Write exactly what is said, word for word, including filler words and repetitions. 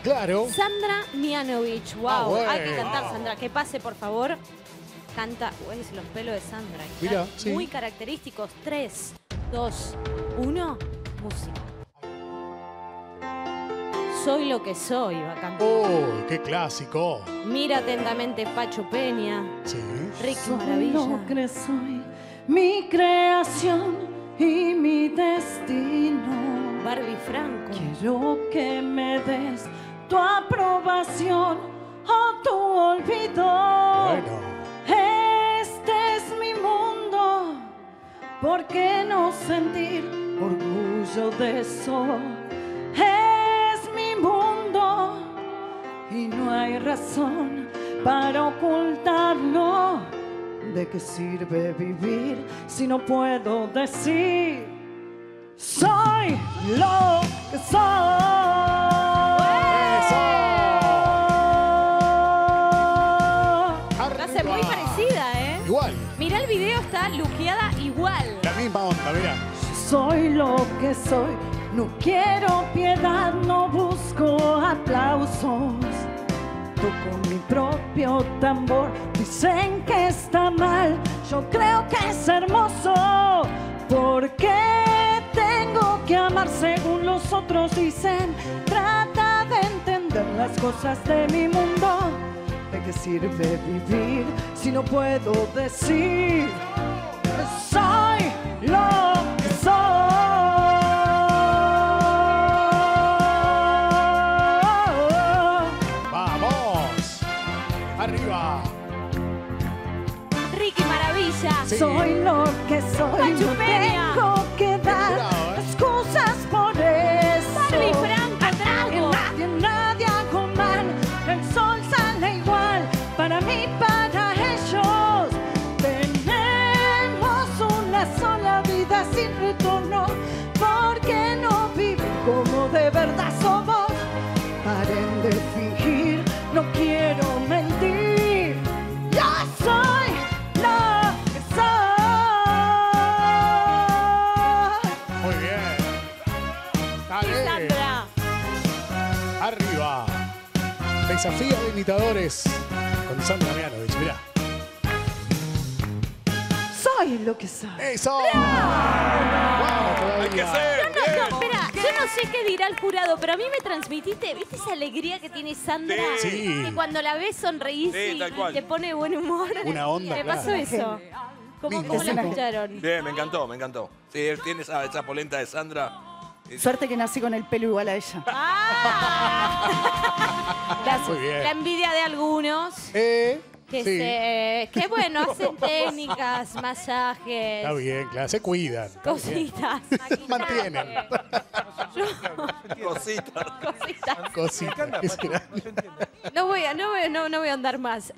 Claro. Sandra Mianovich. Wow, Ah, bueno. hay que cantar, Sandra. Que pase, por favor. Canta, uy, los pelos de Sandra. Mirá, sí. Muy característicos. tres, dos, uno, música. Soy lo que soy, va a cantar. ¡Oh, qué clásico! Mira atentamente Pacho Peña. Sí. Ricky Soy Maravilla. lo que soy, mi creación y mi destino. Barbie Franco. Quiero que me des tu aprobación o tu olvido. Bueno. Este es mi mundo, ¿por qué no sentir orgullo de eso? Es mi mundo y no hay razón para ocultarlo. ¿De qué sirve vivir si no puedo decir soy lo que soy? Frase muy parecida, ¿eh? Igual. Mirá el video, está luqueada igual. La misma onda, mira. Soy lo que soy, no quiero piedad, no busco aplausos. Toco mi propio tambor, dicen que está mal, yo creo que es hermoso. ¿Por qué tengo que amar según los otros dicen? Trata de entender las cosas de mi mundo. ¿De qué sirve vivir si no puedo decir soy lo que soy? ¡Vamos! ¡Arriba! Ricky Maravilla. Sí. Soy lo que soy, Pacho no Peña. tengo que dar Bravo, ¿eh? excusas por eso. Barbie Franco, Que trago. nadie, nadie hago mal, el sol sale igual para mí, para ellos. Tenemos una sola vida sin retorno, ¿por qué no vivir como de verdad somos? Paren de fingir, no quiero mentir. Yo soy lo que soy. Muy bien. Y Dale. Sandra. Arriba. Desafío de imitadores con Sandra Mianovich. Mirá. Soy lo que soy. ¡Eso! ¡Vamos todavía! Hay que ser. No, bien. no, espera, yo no sé qué dirá el jurado, pero a mí me transmitiste, ¿viste esa alegría que tiene Sandra? Sí. Que cuando la ves sonreís Sí, y tal cual. te pone de buen humor. Una onda, ¿Me claro. pasó eso? ¿Cómo, Lindo. cómo la Es una- escucharon? Bien, me encantó, me encantó. Sí, él tiene esa, esa polenta de Sandra. Suerte que nací con el pelo igual a ella. ¡Ah! Gracias. Muy bien. La envidia de algunos Eh, que, sí. se, que bueno, hacen técnicas, masajes, Está bien, claro. Se cuidan. Está bien. cositas. Mantienen. Cositas. Cositas. Cositas. No voy a, no voy, no, no voy a andar más.